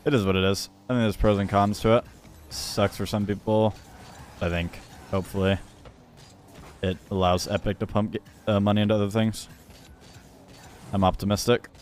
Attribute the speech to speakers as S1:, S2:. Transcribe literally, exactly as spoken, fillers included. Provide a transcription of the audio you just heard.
S1: It is what it is. I think there's pros and cons to it. Sucks for some people. I think, hopefully, it allows Epic to pump uh, money into other things. I'm optimistic.